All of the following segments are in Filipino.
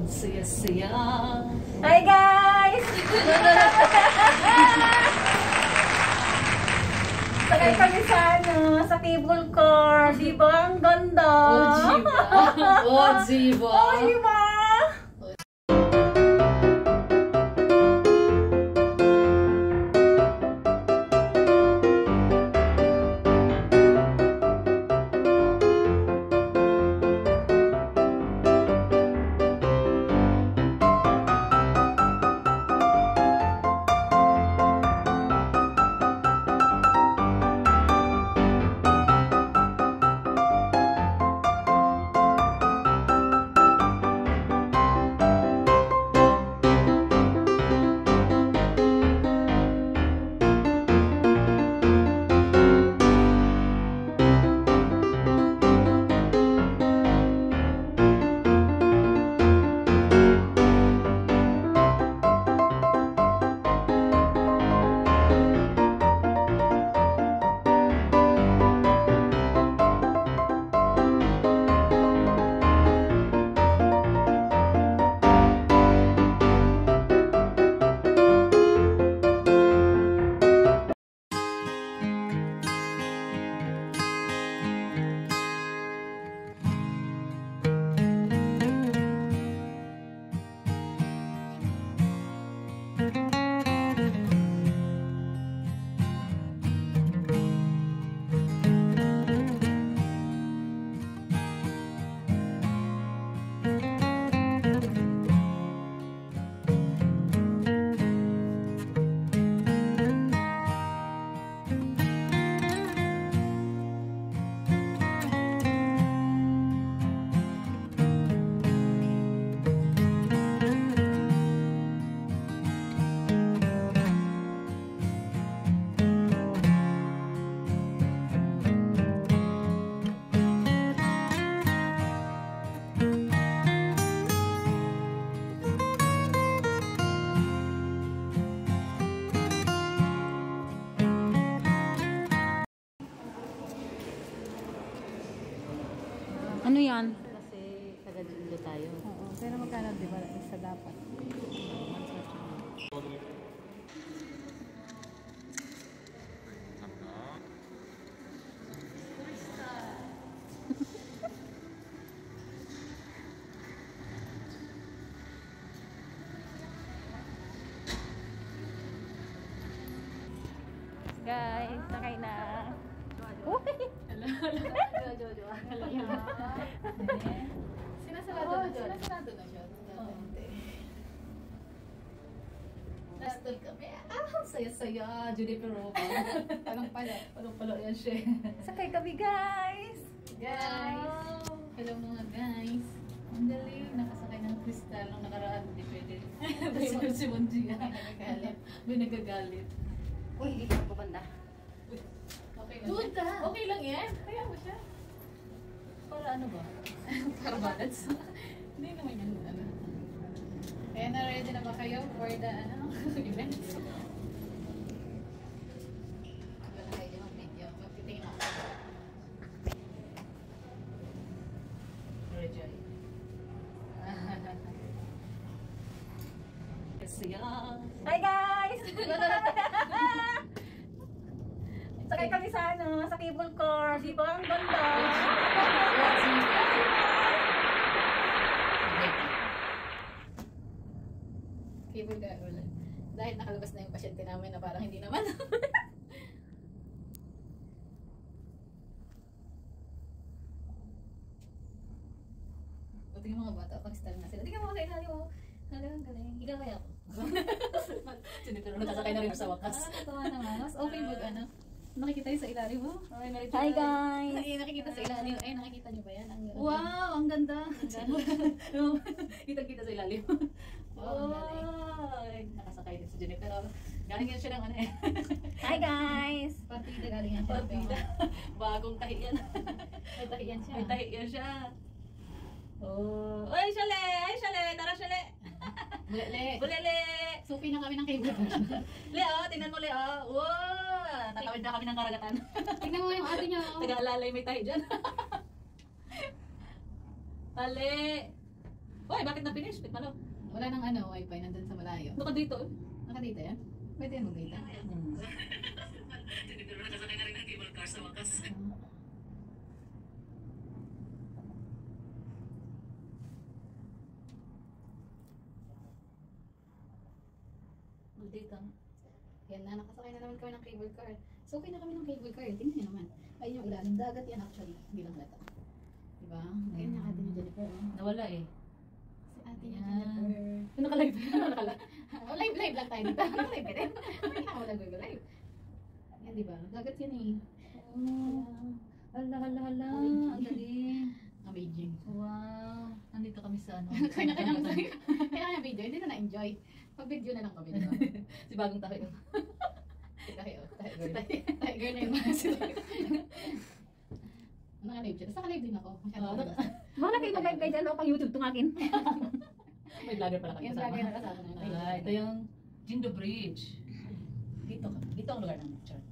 Saya-saya. Hi guys! Sakay kami sa sa cable car. Di ba? Ang ganda. Ojiba. Ojiba. Ojiba. Ano yan? Kasi taga-dulo tayo. Oo, pero magkano di ba isa dapat? Guys, sakay na. Sinasalado na siya. Nastol kami. Saya-saya. Juniper Roba. Palang-palo yan siya. Sakay kami guys. Guys. Hello mga guys. Ang dali. Nakasakay ng kristal nung nakaraan. Hindi pwede. Si Monji. May nagagalit. Uy, dito ako banda. Doon ka. Okay lang yan. Kaya mo siya. Para ano ba? Para balance. Hindi naman yan. Ano. Kaya na-ready na ba kayo for the event? Wala kayo dyan ang video. Magtitingin ako. Rejoy. Hi guys! Sakay kami sa sa cable car. Di ba? Ang ganda. Cable car. Dahil nakalabas na yung pasyente namin na parang hindi naman. Buti yung mga bata, pag-style na sila. Tingnan mo sa ilalim mo. Ang galing. Higa kaya ako. Sinipiro na kasakay na rin sa wakas. Tatawa naman. Mas okay mag ano. Nakikita yung sa ilalim mo. Hi guys! Nakikita sa ilalim. Ay, nakikita nyo ba yan? Wow! Ang ganda! Kitang-kita sa ilalim. Wow! Nakasakay din si Jennifer. Galing yan siya ng ano eh. Hi guys! Partida galing yan siya. Partida. Bagong tahi yan. May tahi yan siya. May tahi yan siya. Oh. Ay, Shale! Ay, Shale! Tara, Shale! Bulele! Bulele! Suki na kami ng cable. Leo, tingnan mo Leo. Wow! Tatawid na kami ng karagatan. Tingnan mo yung ate niya. Taga-alalay may tayo dyan. Ale! Hoy, bakit na finish? Bit malo. Wala nang wifi, nandun sa malayo. Baka dito. Nakadita yan? Pwede yan mag-data. Pero nakasakay na rin ang cable car sa wakas. Dito. Yan na, nakasakay na naman kami ng cable car. So, okay na kami ng cable car. Tingnan niyo naman. Ayun yung ilalim. Dagat yan actually. Hindi lang halata. Diba? Ayun yung ate niyo, Jennifer. Nawala eh. Si ate niyo, Yan. Jennifer. Naka-live. Oh, live lang tayo dito. Live ka rin. Hindi na ako nag-live. Yan, diba? Dagat yan eh. Hala. Ang galing. Amazing. Wow. Nandito kami sa ano. Kaya video, hindi na na-enjoy. Pag video na lang kami, diba? Si bagong tayo. Tiger na yung mga sila. Naka-live siya. Naka-live din ako. Wala kayo mag-live kayo dyan, pang YouTube tungagin. May vlogger pala kami Yung kasama. vlogger na kasama na. Ito yung Jindo Bridge. Dito ang lugar ng chart.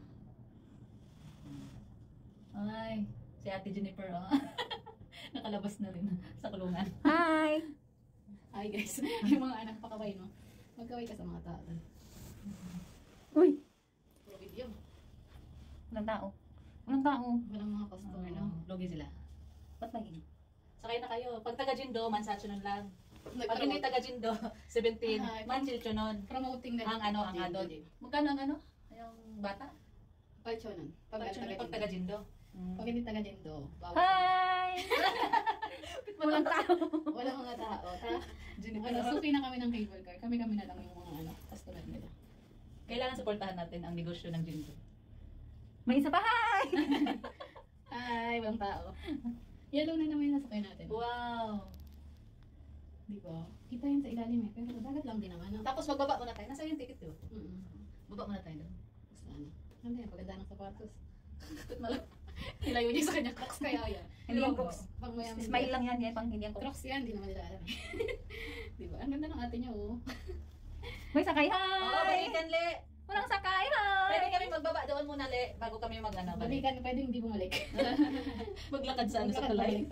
Ay, si Ate Jennifer, oh. Nakalabas na rin sa kulungan. Hi! Hi guys. Yung mga anak pakaway, no? Magkaway ka sa mga tao. Uy! Puro video. Walang tao. Walang tao. Walang mga customer, no? Logi sila. Ba't may Sakay na kayo. Pag taga Jindo, Mansatsunon lang. Pag hindi taga Jindo, 17, Manchilchonon. Promoting na. Ang adult. Magkano ang ano? Yung bata? Palchonon. Pag taga Jindo. Pag hindi taga Jindo. Hi! Walang tao. Walang mga tao. Suki na kami ng cable car. Kami na lang yung mga customer nila. Kailangan supportahan natin ang negosyo ng Jindo. May isa pa, hi! Hi, walang tao. Yellow na naman yung nasakay natin. Wow! Di ba? Kita yun sa ilalim eh. Pero dagat lang din naman. No? Tapos magbaba muna tayo. Nasa yung ticket yun? Baba muna tayo doon. Basta ano. Ano yan? Paganda ng sapatos. Nilayo niya sa kanya. Crocs kaya yan. Hindi yung Crocs. Pang mayaman. Smile lang yan, yan pang hindi yung Crocs yan. Hindi naman nila alam. Di ba? Ang ganda ng ate niya oh. May sakay, hi! Oo, balikan, Le! Walang sakay, hi! Pwede kami magbaba doon muna, Le, bago kami mag-ano. Balikan, pwede hindi bumalik. Maglakad sa ano sa tulay.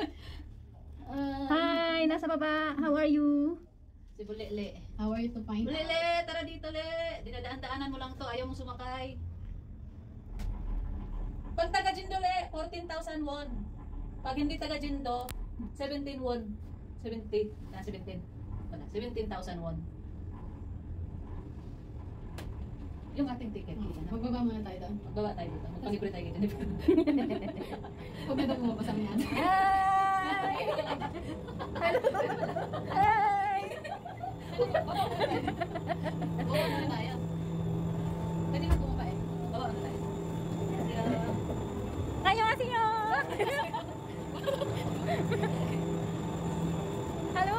Hi! Nasa baba. How are you? Si Bule, Le. How are you to find Bule, out? Le! Tara dito, Le! Dinadaan-daanan mo lang to. Ayaw mo sumakay. Pag taga Jindo, Le, 14,000 won. Pag hindi taga Jindo, 17 won. 17. Na, 17. Wala, 17,000 won. Yung ating ticket. Magbaba muna tayo doon. Magbaba tayo dito. Magpalibre tayo kay Jennifer. Huwag na daw bumaba sa mga. Hi! Hi! Oo, na tayo. Pwede na bumaba eh. Baba na tayo. Annyeonghaseyo! Hello!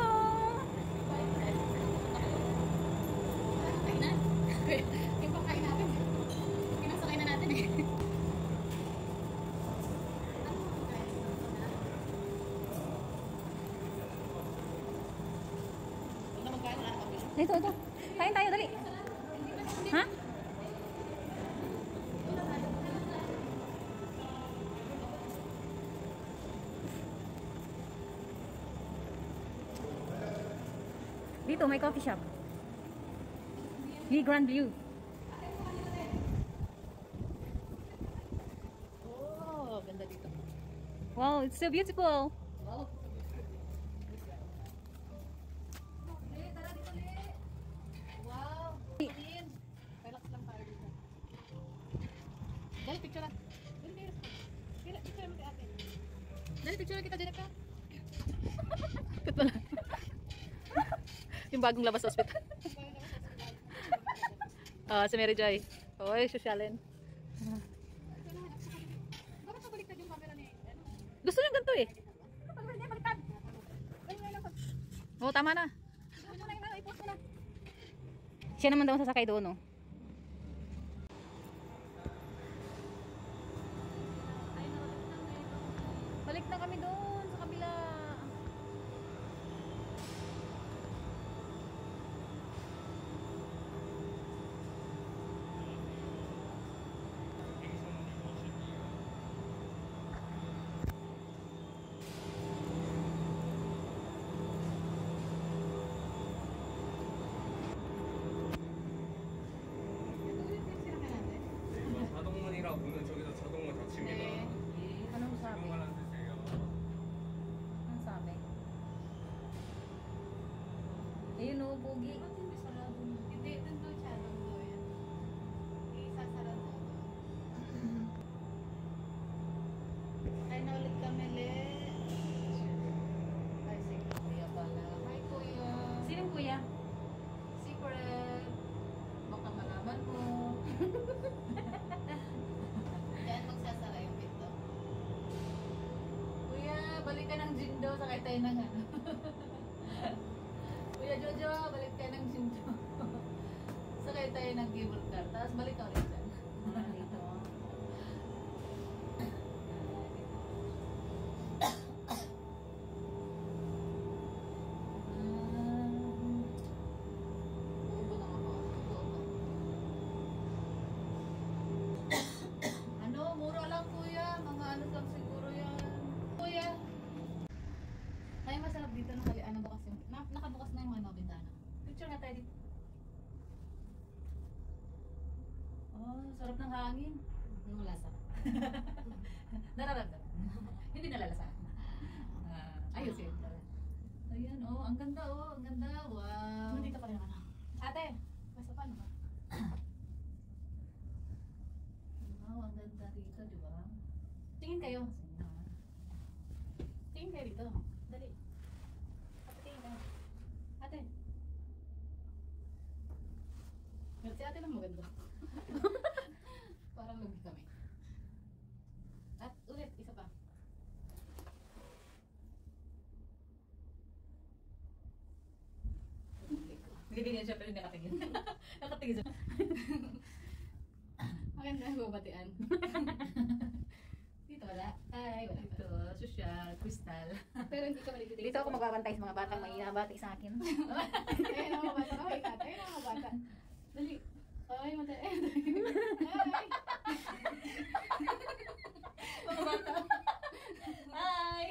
Kain na. Yung pangkain natin. Pinasakay na natin eh. Huwag na magkain na kami. Ito. Kain tayo, dali. Ha? Dito, may coffee shop. Grand View. Oh, ganda dito. Wow, it's so beautiful. Wow. Wow. Relax lang tayo dito. Dali, picture lang. Dali, picture mo kay ate. Dali, picture lang kita dyan ka. Yung bagong labas sa ospital. Si Mary Joy. Oy, sosyalin. Bakit nabaliktad yung camera ni ano? Gusto niya ganito eh. Baliktad. Ganyan lang. Oo, tama na. Ano na yung i-post mo na. Siya naman daw sasakay doon, no? Balik na kami doon sa kabila. Ayun o, pogi. Ba't hindi sarado mo? Hindi, dun daw siya. Dun daw yan. Isasarado daw. Ay, na ulit kami, Le. Ay, si Kuya pala. Hi, Kuya. Sinong kuya? Secret. Baka malaman mo. Diyan magsasara yung pinto. Kuya, balik ka ng gym daw. Sakay tayo ng ano. Kuya Jojo, balik tayo ng gym daw. Sakay tayo ng cable car. Tapos balik ka ulit dyan. Dito. Uubo lang ako. Uubo. Ano, mura lang kuya. Mga ano lang siguro yan. Kuya. Ay, masarap dito ng kalian na bukas yung... nakabukas na yung ano, bintana. Picture nga tayo dito. Oh, sarap ng hangin. Anong lasa? Nararamdaman. Hindi nalalasa. Ayos yun. Ayan, oh, ang ganda, oh, ang ganda. Wow. Dito pa rin naman. Ate, basta paano ba? Wow, ang ganda dito, di ba? Tingin kayo. Tingin kayo dito. Dali. Ate, tingin kayo. Ate. Si ate lang maganda. Parang lugi kami. At ulit, isa pa. Hindi ganyan siya, pero hindi nakatingin. Nakatingin siya. Maganda ang babatian. Dito wala. Ay, wala. Ito, social, crystal. Pero hindi ka malilitig. Dito ako magbabantay sa mga batang may inabati sa akin. Ayun ang mga bata. Ay, ate. Ayun ang mga bata. Dali. Ay, mata. Ay. Mga bata. Hi!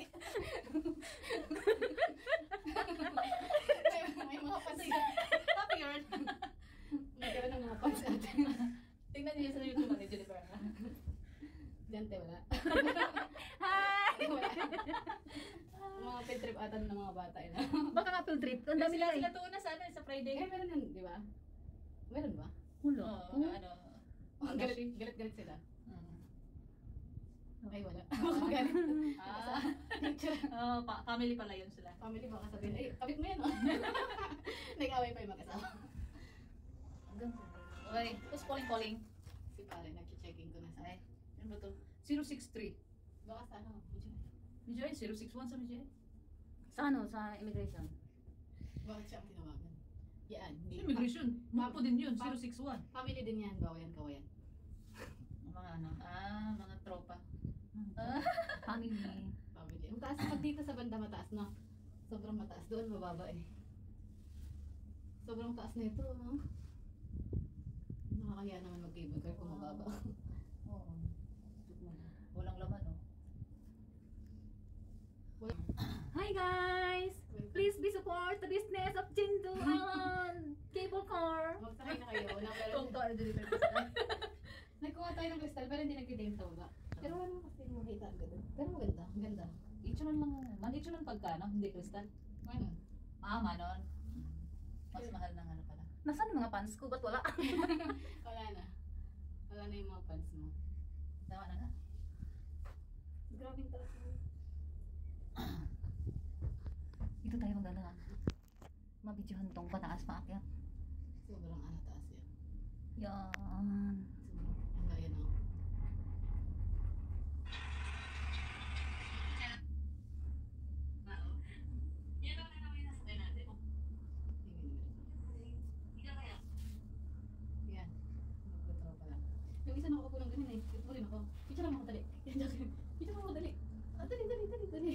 May mga pansin. Happy yun. Nagkaroon ng mga pansin. Tingnan niyo sa YouTube ni Jennifer. Dante, wala. Hi! Wala. Mga field trip atan ng mga bata. Ina. Baka nga field trip. Ang dami na eh. Sila tuon na sa ano, sa Friday. Eh, meron yun, di ba? Meron ba? Hulo. Oo, ano. Galit sila. Mm. Ay, wala. Galit. Ah, Picture. family pala yun sila. Family baka sabihin, ay, kapit mo yan, oh. Nag-away pa yung mag-asawa. Okay, who's calling? Si pare, nag-checking ko na sa... Ay, ano ba to? 063. Baka sa ano, medyo. Ni Joy, 061 sa ni Joy. Sa ano? Sa immigration? Bakit siya ang tinawagan? Yan. Sa immigration. Mapo din yun, 061. Family din yan, bawayan, kawayan. Mga ano, mga tropa. Family. Family. Ang taas pag dito sa banda mataas, no? Sobrang mataas. Doon mababa eh. Sobrang taas na ito, no? Nakakaya naman mag-cable car kung mababa. Oo. Walang laman, oh. Hi guys! Please be support the business of Jindu on cable car. Magsakay na kayo. Wala pero... Kung to, ano dito yung crystal. Nagkuha tayo ng kristal pero hindi nag-game sa baba. Pero wala naman kasi makita ang ganda. Pero maganda. Ang ganda. Itsunan lang, man pagkano, hindi crystal. Ano? Manon. Mas mahal ng ano pala. Nasaan yung mga pants ko? Ba't wala? Wala na. Wala na yung mga pants mo. Tama na nga. Grabe yung taas mo. Dito tayo maganda. Mabidyohan tong pataas pa akyat. Sobrang ano taas yan. Yan. Ang gaya na. Yan. Magkutropa lang. Yung isa nakaupo ng ganun eh. Ito rin ako. Picture lang ako dali. Picture lang ako dali. Dali. Dali.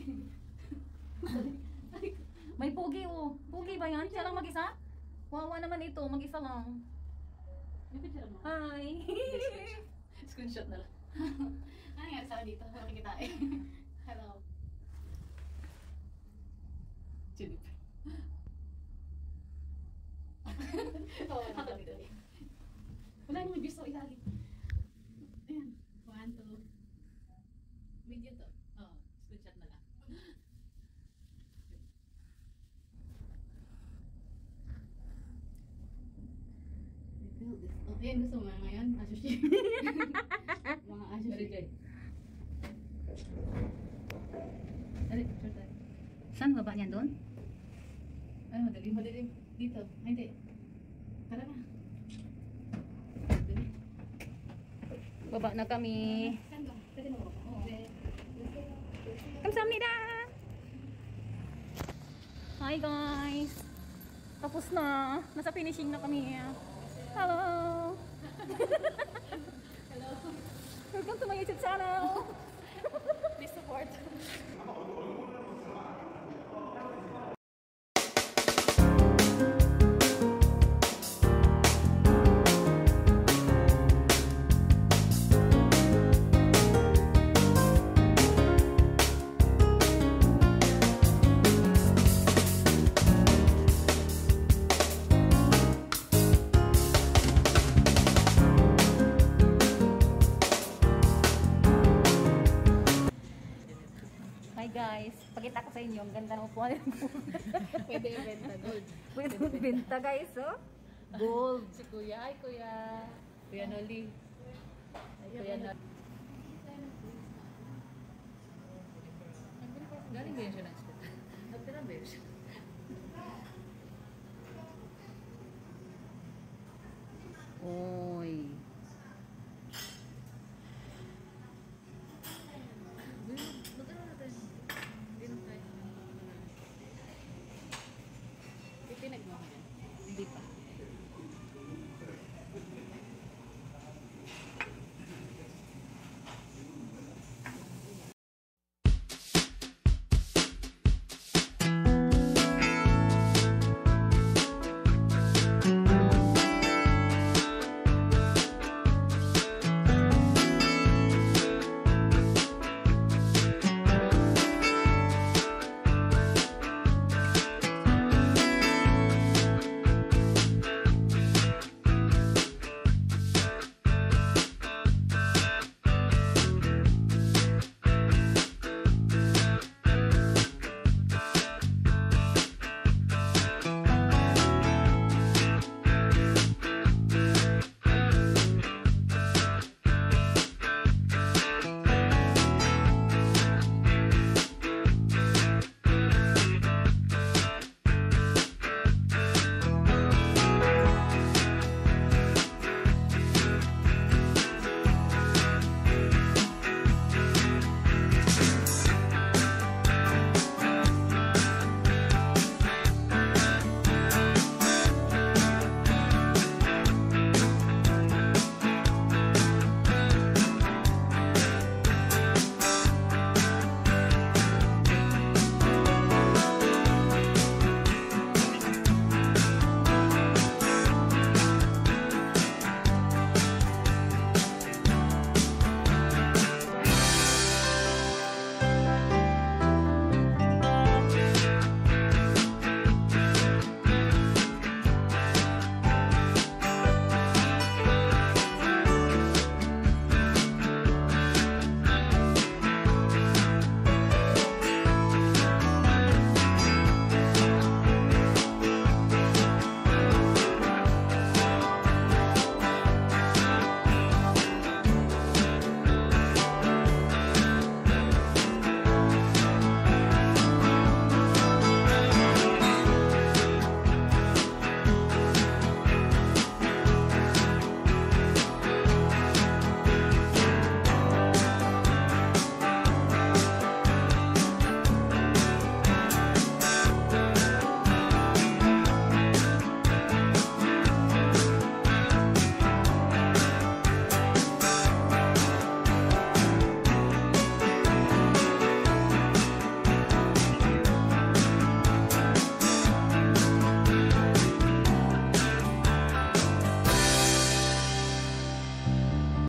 May pogi oh. Pogi ba yan? Siya lang mag-isa? Wawa naman ito. Mag-isa lang. May picture mo. Hi! Screenshot na lang. Ano nangyari sa akin dito? Nakikita eh. Hello. Jennifer. Oo, dali. Wala naman views sa ilalim. Ayan. 1, 2. Video to. Oo, screenshot na lang. Oh, yan gusto mo ngayon? Asushi. Mga asushi. Dali, picture tayo. Saan baba niyan doon? Ano, madali? Madali. Dito. Ay, hindi. Tara na. Dali. Baba na kami. Saan ba? Pwede mo ba? Oo. Kamsahamnida! Hi guys! Tapos na. Nasa finishing na kami. Hello! Hello. Welcome to my YouTube channel! Please support. Hi guys! Pakita ko sa inyo. Ang ganda ng upuan. Pwede ibenta gold. Pwede benta guys, oh. Gold. Si Kuya, ay Kuya. Kuya Noli. Ay Kuya Noli. Galing ba yun siya ng hospital? Nagtira ba yun siya?